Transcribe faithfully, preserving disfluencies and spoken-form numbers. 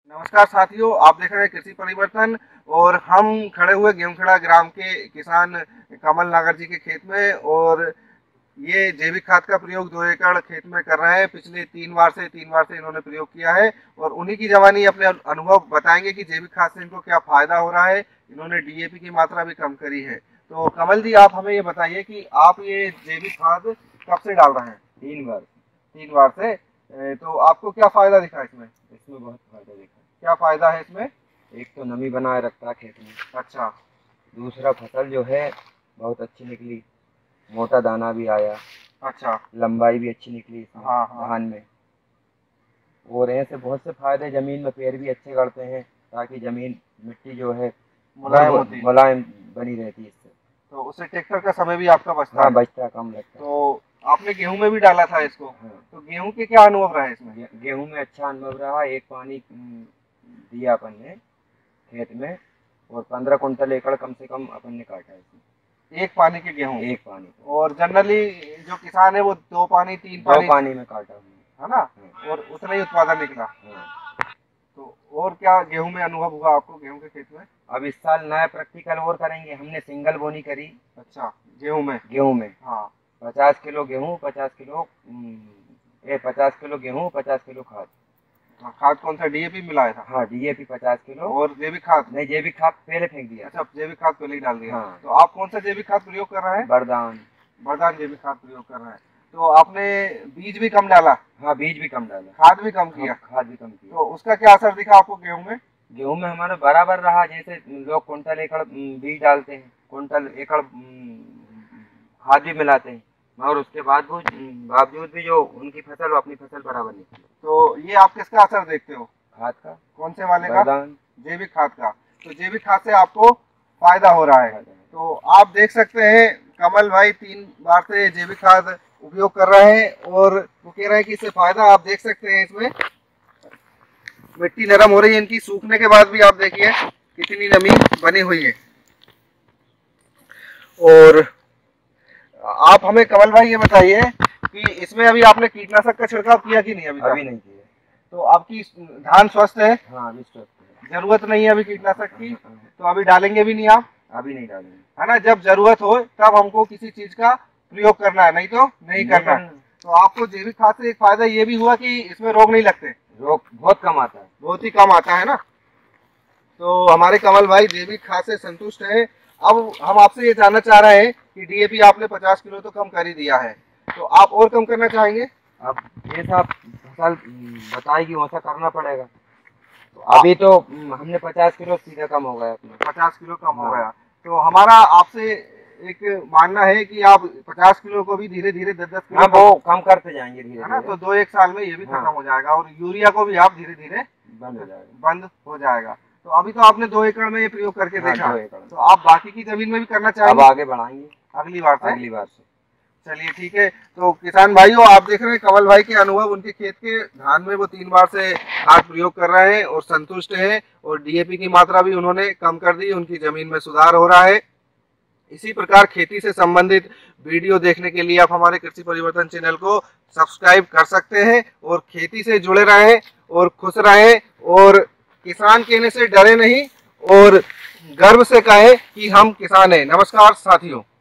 नमस्कार साथियों, आप देख रहे हैं कृषि परिवर्तन और हम खड़े हुए गेहूंखेड़ा ग्राम के किसान कमल नागर जी के खेत में। और ये जैविक खाद का प्रयोग दो एकड़ खेत में कर रहे हैं। पिछले तीन बार से तीन बार से इन्होंने प्रयोग किया है और उन्हीं की जवानी अपने अनुभव बताएंगे कि जैविक खाद से इनको क्या फायदा हो रहा है। इन्होंने डीएपी की मात्रा भी कम करी है। तो कमल जी, आप हमें ये बताइए कि आप ये जैविक खाद कब से डाल रहे हैं? तीन बार तीन बार से। ए, तो आपको क्या फायदा दिखा इसमें? इसमें बहुत फायदा देखा। क्या फायदा है इसमें? एक तो नमी बनाए रखता है खेत में। अच्छा। दूसरा, फसल जो है बहुत अच्छी निकली, मोटा दाना भी आया। अच्छा। लंबाई भी अच्छी निकली इसमें, हाँ हाँ। धान में। और ऐसे बहुत से फायदे, जमीन में पेड़ भी अच्छे गढ़ते हैं ताकि जमीन मिट्टी जो है मुलायम होती है, मुलायम बनी रहती है इससे। तो उससे ट्रैक्टर का समय भी आपका बचता हाँ, है। बचता कम लगता है। तो आपने गेहूं में भी डाला था इसको। हाँ। तो गेहूं के क्या अनुभव रहा इसमें? गे, गेहूं में अच्छा अनुभव रहा। एक पानी हम्म, दिया अपन ने खेत में, और पंद्रह कुंटल एकड़ कम से कम अपन ने काटा है इसमें। एक पानी के गेहूं? एक पानी। और जनरली जो किसान है वो दो पानी तीन दो पानी पानी में काटा हमने, है ना। हाँ। और उतना ही उत्पादन निकला। हाँ। तो और क्या गेहूं में अनुभव हुआ आपको, गेहूं के खेत में? अब इस साल नया प्रैक्टिकल और करेंगे। हमने सिंगल बोनी करी। अच्छा, गेहूं में? गेहूं में हाँ। पचास किलो गेहूं, पचास किलो ए पचास किलो गेहूं, पचास किलो खाद। हाँ, खाद कौन सा, डीएपी मिलाया था? हाँ, डीएपी पचास किलो। और जैविक खाद? नहीं, जैविक खाद पहले फेंक दिया। अच्छा, जैविक खाद पहले ही डाल दिया। हाँ। तो आप कौन सा जैविक खाद प्रयोग कर रहे हैं? वरदान। वरदान जैविक खाद प्रयोग कर रहे हैं। तो आपने बीज भी कम डाला? हाँ, बीज भी कम डाला, खाद भी कम किया? खाद भी कम किया। तो उसका क्या असर दिखा आपको गेहूं में? गेहूं में हमारा बराबर रहा। जैसे लोग कुंटल एकड़ बीज डालते हैं, कुंटल एकड़ खाद भी मिलाते हैं, मगर उसके बाद वो बावजूद भी जो उनकी फसल, वो अपनी फसल बराबर निकली। तो ये आप किसका असर देखते हो? खाद का। कौन से वाले का? जैविक खाद का। तो जैविक खाद से आपको फायदा हो रहा है। तो आप देख सकते हैं कमल भाई तीन बार से जैविक खाद उपयोग कर रहे हैं और वो कह रहे हैं कि इससे फायदा आप देख सकते हैं। इसमें मिट्टी नरम हो रही है इनकी, सूखने के बाद भी आप देखिए कितनी नमी बनी हुई है। और आप हमें कमल भाई ये बताइए कि इसमें अभी आपने कीटनाशक का छिड़काव किया कि नहीं? अभी अभी नहीं किया। तो आपकी धान स्वस्थ है? हाँ, अभी स्वस्थ है। जरूरत नहीं है अभी कीटनाशक की, तो अभी डालेंगे भी नहीं आप? अभी नहीं डालेंगे, है ना। जब जरूरत हो तब हमको किसी चीज का प्रयोग करना है, नहीं तो नहीं करना। तो आपको जैविक खाद से एक फायदा ये भी हुआ कि इसमें रोग नहीं लगते। रोग बहुत कम आता है, बहुत ही कम आता है ना। तो हमारे कमल भाई जैविक खाद से संतुष्ट है। अब हम आपसे ये जानना चाह रहे हैं कि डीएपी आपने पचास किलो तो कम कर ही दिया है, तो आप और कम करना चाहेंगे? अब जैसा फसल बताएगी वैसा करना पड़ेगा। तो अभी तो हमने पचास किलो सीधा कम हो गया अपना। पचास किलो कम हो गया। तो हमारा आपसे एक मानना है कि आप पचास किलो को भी धीरे धीरे दस दस किलो हाँ, वो कम करते जाएंगे धीरे है ना। धीरे। तो दो एक साल में ये भी खत्म हाँ। हो जाएगा और यूरिया को भी आप धीरे धीरे बंद हो जाएगा। बंद हो जाएगा। तो अभी तो आपने दो एकड़ में ये प्रयोग करके हाँ, देखा, दो एकड़। तो आप बाकी की जमीन में भी करना चाहेंगे? अब आगे बढ़ाएंगे अगली बार से। अगली बार से। चलिए ठीक है। तो किसान भाइयों, आप देख रहे हैं कमल भाई के अनुभव, उनके खेत के धान में वो तीन बार से खाद प्रयोग कर रहे हैं और संतुष्ट हैं। और डीएपी की मात्रा भी उन्होंने कम कर दी, उनकी जमीन में सुधार हो रहा है। इसी प्रकार खेती से संबंधित वीडियो देखने के लिए आप हमारे कृषि परिवर्तन चैनल को सब्सक्राइब कर सकते हैं और खेती से जुड़े रहें और खुश रहें। और किसान कहने से डरे नहीं और गर्व से कहें कि हम किसान हैं। नमस्कार साथियों।